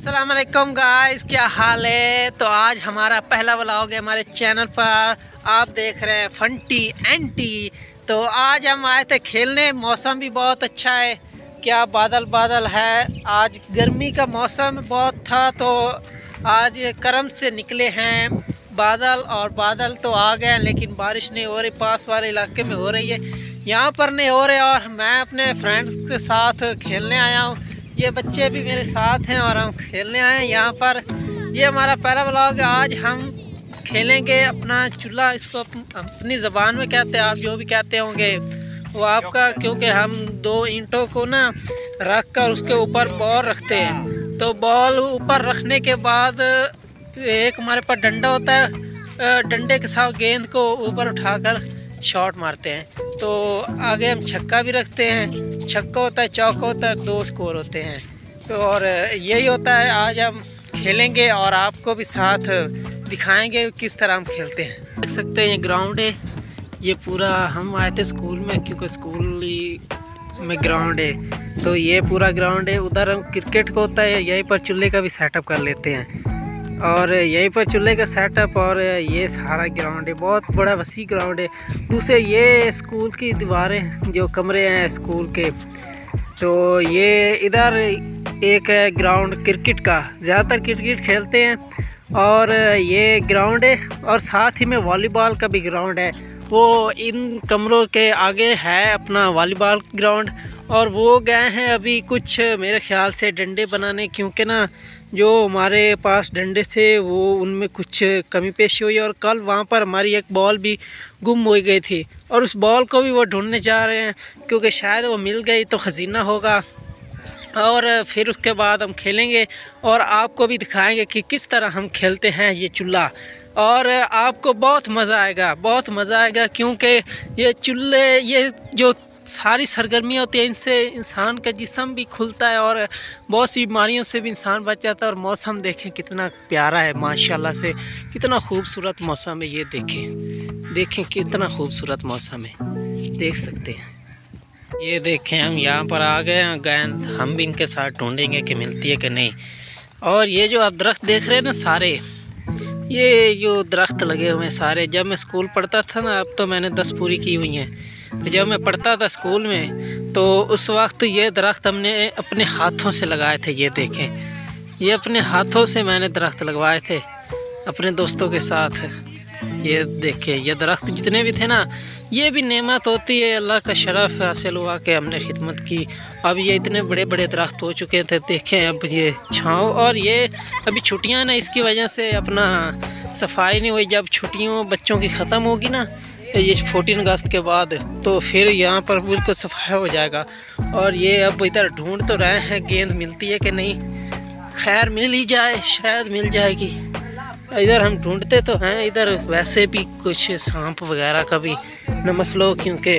अस्सलाम वालेकुम गाइस, क्या हाल है। तो आज हमारा पहला व्लॉग है हमारे चैनल पर। आप देख रहे हैं फंटी एंटी। तो आज हम आए थे खेलने। मौसम भी बहुत अच्छा है, क्या बादल बादल है। आज गर्मी का मौसम बहुत था तो आज करम से निकले हैं बादल। और बादल तो आ गए हैं लेकिन बारिश नहीं हो रही। पास वाले इलाके में हो रही है, यहाँ पर नहीं हो रही। और मैं अपने फ्रेंड्स के साथ खेलने आया हूँ। ये बच्चे भी मेरे साथ हैं और हम खेलने आए हैं यहाँ पर। ये हमारा पहला व्लॉग है। आज हम खेलेंगे अपना चूल्हा। इसको अपनी ज़बान में कहते हैं, आप जो भी कहते होंगे वो आपका। क्योंकि हम दो ईंटों को ना रख कर उसके ऊपर बॉल रखते हैं। तो बॉल ऊपर रखने के बाद एक हमारे पास डंडा होता है, डंडे के साथ गेंद को ऊपर उठाकर शॉट मारते हैं। तो आगे हम छक्का भी रखते हैं, छक्का होता है, चौका होता है, 2 स्कोर होते हैं। तो और यही होता है। आज हम खेलेंगे और आपको भी साथ दिखाएंगे किस तरह हम खेलते हैं। देख सकते हैं ये ग्राउंड है। ये पूरा हम आए थे स्कूल में क्योंकि स्कूल में ग्राउंड है। तो ये पूरा ग्राउंड है। उधर हम क्रिकेट को होता है, यहीं पर चूल्हे का भी सेटअप कर लेते हैं। और यहीं पर चूल्हे का सेटअप। और ये सारा ग्राउंड है, बहुत बड़ा वसी ग्राउंड है। दूसरे ये स्कूल की दीवारें जो कमरे हैं स्कूल के। तो ये इधर एक है ग्राउंड क्रिकेट का, ज़्यादातर क्रिकेट खेलते हैं। और ये ग्राउंड है और साथ ही में वॉलीबॉल का भी ग्राउंड है। वो इन कमरों के आगे है अपना वॉलीबॉल ग्राउंड। और वो गए हैं अभी कुछ मेरे ख्याल से डंडे बनाने, क्योंकि ना जो हमारे पास डंडे थे वो उनमें कुछ कमी पेशी हुई। और कल वहाँ पर हमारी एक बॉल भी गुम हो गई थी और उस बॉल को भी वो ढूंढने जा रहे हैं, क्योंकि शायद वो मिल गई तो खजीना होगा। और फिर उसके बाद हम खेलेंगे और आपको भी दिखाएंगे कि किस तरह हम खेलते हैं ये चूल्हा। और आपको बहुत मज़ा आएगा, बहुत मज़ा आएगा। क्योंकि ये चूल्हे, ये जो सारी सरगर्मियाँ होती हैं, इनसे इंसान का जिस्म भी खुलता है और बहुत सी बीमारियों से भी इंसान बच जाता है। और मौसम देखें कितना प्यारा है, माशाल्लाह से कितना खूबसूरत मौसम है। ये देखें कितना खूबसूरत मौसम है, देख सकते हैं। ये देखें हम यहाँ पर आ गए हैं। गेंद हम भी इनके साथ ढूंढेंगे कि मिलती है कि नहीं। और ये जो आप दरख्त देख रहे हैं ना सारे, ये जो दरख्त लगे हुए हैं सारे, जब मैं स्कूल पढ़ता था ना, अब तो मैंने 10 पूरी की हुई हैं। तो जब मैं पढ़ता था स्कूल में तो उस वक्त ये दरख्त हमने अपने हाथों से लगाए थे। ये देखें, ये अपने हाथों से मैंने दरख्त लगवाए थे अपने दोस्तों के साथ। ये देखें, ये दरख्त जितने भी थे ना, ये भी नेमत होती है, अल्लाह का शरफ़ हासिल हुआ कि हमने खिदमत की। अब ये इतने बड़े बड़े दरख्त हो चुके थे। देखें अब ये छाँव। और ये अभी छुट्टियां ना, इसकी वजह से अपना सफाई नहीं हुई। जब छुट्टियों बच्चों की ख़त्म होगी ना, ये 14 अगस्त के बाद, तो फिर यहाँ पर बिल्कुल सफाई हो जाएगा। और ये अब इधर ढूंढ तो रहे हैं गेंद मिलती है कि नहीं। खैर मिल ही जाए, शायद मिल जाएगी। इधर हम ढूंढते तो हैं, इधर वैसे भी कुछ सांप वगैरह का भी न मसलो, क्योंकि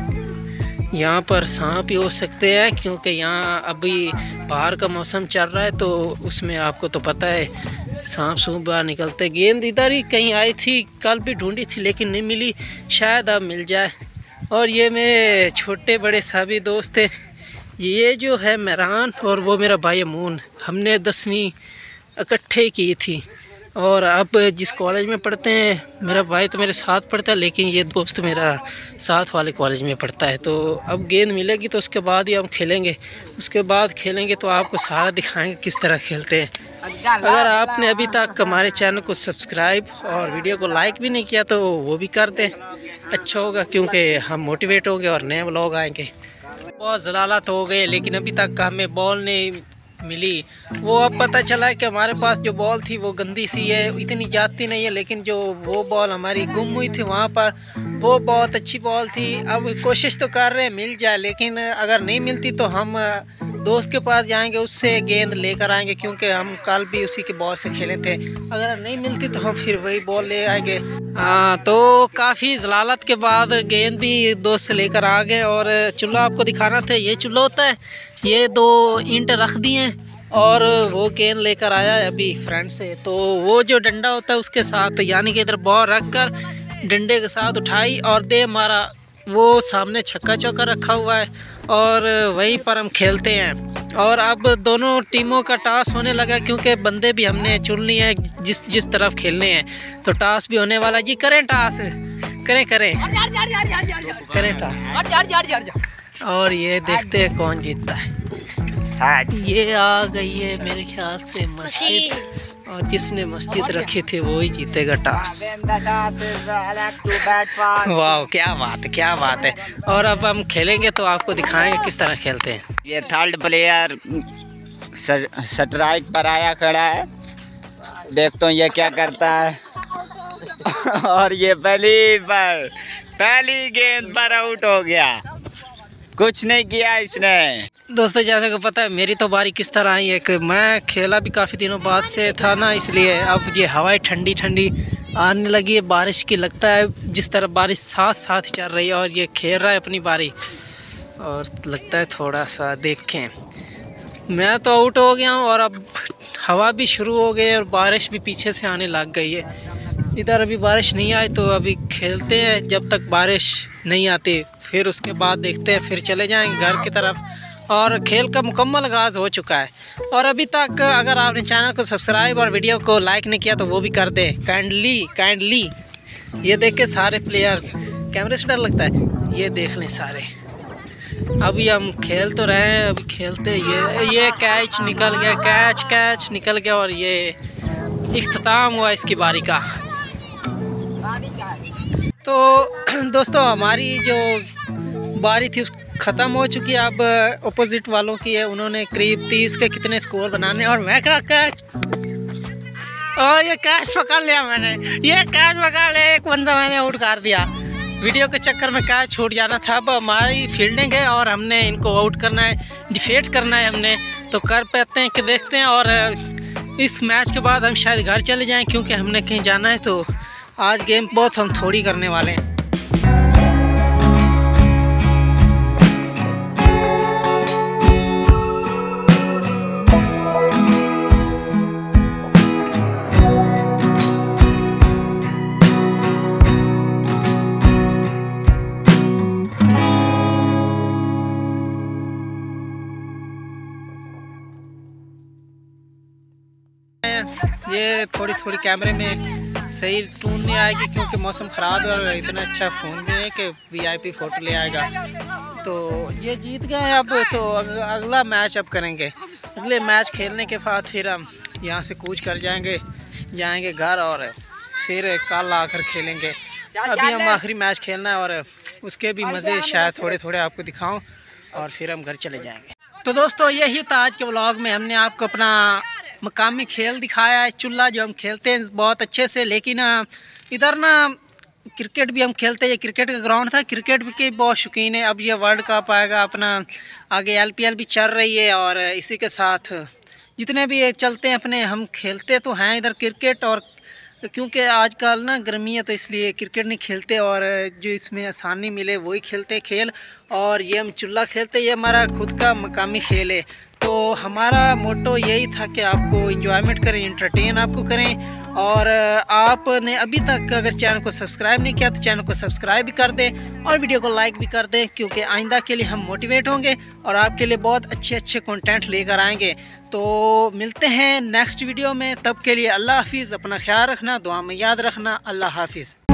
यहाँ पर सांप ही हो सकते हैं। क्योंकि यहाँ अभी बाहर का मौसम चल रहा है तो उसमें आपको तो पता है सांप सूप बाहर निकलते। गेंद इधर ही कहीं आई थी, कल भी ढूंढी थी लेकिन नहीं मिली, शायद अब मिल जाए। और ये मेरे छोटे बड़े सभी दोस्त हैं। ये जो है मेहरान और वो मेरा भाई अमून, हमने 10वीं इकट्ठे की थी। और अब जिस कॉलेज में पढ़ते हैं, मेरा भाई तो मेरे साथ पढ़ता है लेकिन ये दोस्त मेरा साथ वाले कॉलेज में पढ़ता है। तो अब गेंद मिलेगी तो उसके बाद ही हम खेलेंगे। उसके बाद खेलेंगे तो आपको सारा दिखाएंगे किस तरह खेलते हैं। अगर आपने अभी तक हमारे चैनल को सब्सक्राइब और वीडियो को लाइक भी नहीं किया तो वो भी कर दें, अच्छा होगा। क्योंकि हम मोटिवेट होंगे और नए व्लॉग आएंगे। बहुत ज़लालत हो गए लेकिन अभी तक हमें बॉल नहीं मिली। वो अब पता चला है कि हमारे पास जो बॉल थी वो गंदी सी है, इतनी जाती नहीं है। लेकिन जो वो बॉल हमारी गुम हुई थी वहाँ पर, वो बहुत अच्छी बॉल थी। अब कोशिश तो कर रहे हैं मिल जाए, लेकिन अगर नहीं मिलती तो हम दोस्त के पास जाएंगे, उससे गेंद लेकर आएंगे। क्योंकि हम कल भी उसी के बॉल से खेले थे। अगर नहीं मिलती तो हम फिर वही बॉल ले आएंगे। तो काफ़ी ज़लालत के बाद गेंद भी दोस्त से लेकर आ गए। और चूल्हा आपको दिखाना था, ये चूल्हा होता है। ये 2 ईंट रख दिए और वो गेंद लेकर आया है अभी फ्रेंड से। तो वो जो डंडा होता है उसके साथ, यानी कि इधर बॉल रख कर डंडे के साथ उठाई और दे मारा वो सामने छक्का चौका रखा हुआ है और वहीं पर हम खेलते हैं। और अब दोनों टीमों का टास होने लगा क्योंकि बंदे भी हमने चुन लिए हैं जिस तरफ खेलने हैं, तो टास भी होने वाला। जी करें टास, करें करें टास। और ये देखते हैं कौन जीतता है। ये आ गई है मेरे ख्याल से मस्जिद, और जिसने मस्जिद रखी थी वो ही जीतेगा टास। वाह क्या बात है, क्या बात है। और अब हम खेलेंगे तो आपको दिखाएंगे किस तरह खेलते हैं। ये थर्ड प्लेयर स्ट्राइक पर आया खड़ा है, देखता हूँ ये क्या करता है। और ये पहली गेंद पर आउट हो गया, कुछ नहीं किया इसने। दोस्तों जैसे कि पता है मेरी तो बारी किस तरह आई है कि मैं खेला भी काफ़ी दिनों बाद से था ना, इसलिए अब ये हवाएं ठंडी ठंडी आने लगी है, बारिश की लगता है जिस तरह बारिश साथ साथ चल रही है। और ये खेल रहा है अपनी बारी, और लगता है थोड़ा सा देखें। मैं तो आउट हो गया हूँ और अब हवा भी शुरू हो गई है और बारिश भी पीछे से आने लग गई है। इधर अभी बारिश नहीं आई तो अभी खेलते हैं जब तक बारिश नहीं आती, फिर उसके बाद देखते हैं, फिर चले जाएंगे घर की तरफ। और खेल का मुकम्मल आगाज़ हो चुका है। और अभी तक अगर आपने चैनल को सब्सक्राइब और वीडियो को लाइक नहीं किया तो वो भी कर दें काइंडली। ये देख के सारे प्लेयर्स, कैमरे से डर लगता है, ये देख लें सारे। अभी हम खेल तो रहे हैं, अभी खेलते ये कैच निकल गया, कैच निकल गया और ये इख्तिताम हुआ इसकी बारी का। तो दोस्तों हमारी जो बारी थी उस ख़त्म हो चुकी है। अब अपोजिट वालों की है, उन्होंने करीब 30 के कितने स्कोर बनाने, और मैं क्या कैच, और ये कैच पकड़ लिया मैंने, ये कैच पकड़ लिया, एक बंदा मैंने आउट कर दिया। वीडियो के चक्कर में कैच छूट जाना था। अब हमारी फील्डिंग है और हमने इनको आउट करना है, डिफेट करना है हमने, तो कर पाते हैं कि देखते हैं। और इस मैच के बाद हम शायद घर चले जाएँ क्योंकि हमने कहीं जाना है, तो आज गेम बहुत हम थोड़ी करने वाले हैं। ये थोड़ी कैमरे में सही टून नहीं आएगी क्योंकि मौसम ख़राब है और इतना अच्छा फ़ोन भी नहीं कि VIP फ़ोटो ले आएगा। तो ये जीत गए। अब तो अगला मैच अब करेंगे, अगले मैच खेलने के बाद फिर हम यहाँ से कूच कर जाएंगे घर और फिर कल आकर खेलेंगे। अभी हम आखिरी मैच खेलना है और उसके भी मज़े शायद थोड़े आपको दिखाऊँ और फिर हम घर चले जाएँगे। तो दोस्तों यही था आज के व्लॉग में, हमने आपको अपना मकामी खेल दिखाया है, चुल्ला जो हम खेलते हैं बहुत अच्छे से। लेकिन इधर ना क्रिकेट भी हम खेलते हैं, ये क्रिकेट का ग्राउंड था, क्रिकेट के बहुत शौकीन है। अब ये वर्ल्ड कप आएगा अपना, आगे LPL भी चल रही है और इसी के साथ जितने भी चलते हैं अपने, हम खेलते तो हैं इधर क्रिकेट। और क्योंकि आजकल ना गर्मी है तो इसलिए क्रिकेट नहीं खेलते और जो इसमें आसानी मिले वही खेलते खेल। और ये हम चुल्ला खेलते, ये हमारा खुद का मकामी खेल है। तो हमारा मोटो यही था कि आपको इंजॉयमेंट करें, एंटरटेन आपको करें। और आपने अभी तक अगर चैनल को सब्सक्राइब नहीं किया तो चैनल को सब्सक्राइब भी कर दें और वीडियो को लाइक भी कर दें, क्योंकि आइंदा के लिए हम मोटिवेट होंगे और आपके लिए बहुत अच्छे कंटेंट लेकर आएंगे। तो मिलते हैं नेक्स्ट वीडियो में, तब के लिए अल्लाह हाफिज़। अपना ख्याल रखना, दुआ में याद रखना। अल्लाह हाफिज़।